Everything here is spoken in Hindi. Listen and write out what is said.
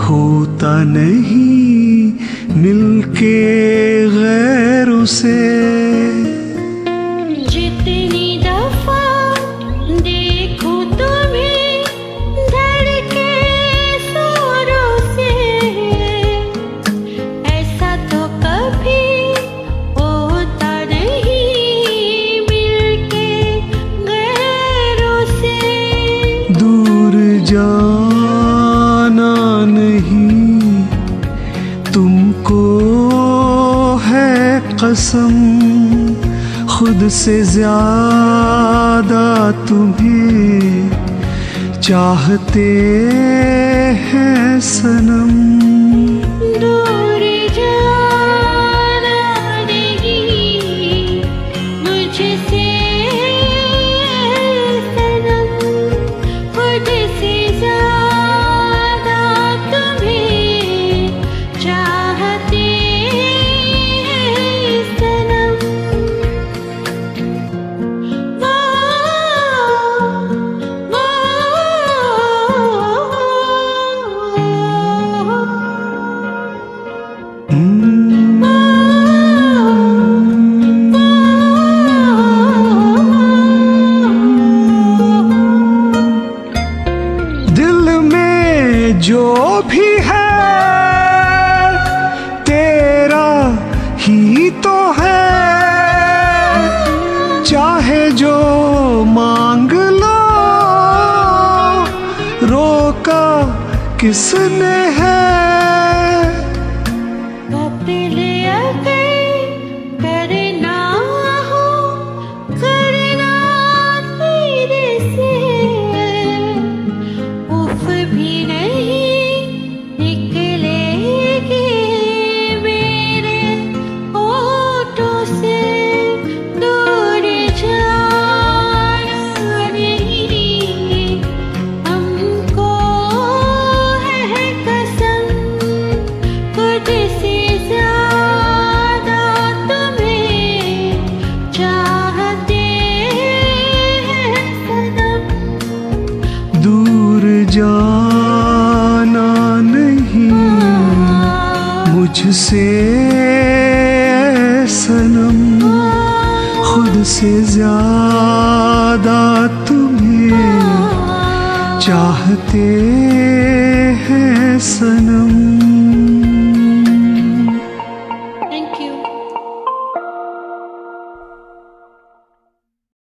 होता नहीं मिलके गैरों से। जितनी दफा देखो तुम्हें धड़के सुरों से, ऐसा तो कभी होता नहीं मिलके गैरों से। दूर जाना नहीं तुमको है कसम, खुद से ज्यादा तुम्हें चाहते हैं सनम। दूर जाना नहीं मुझसे सनम, खुद से ज्यादा तुम्हें चाहते हैं सनम। दिल में जो भी है तेरा ही तो है, चाहे जो मांग लो रोका किसने है। कत्ल अगर करना हो करना तेरे से, उफ भी नहीं निकलेगी मेरे होठों से। दूर जाना नहीं हमको है कसम, खुद से ज्यादा तुम्हें चाहते हैं सनम। दूर जाना नहीं मुझसे सनम, खुद से ज्यादा तुम्हें चाहते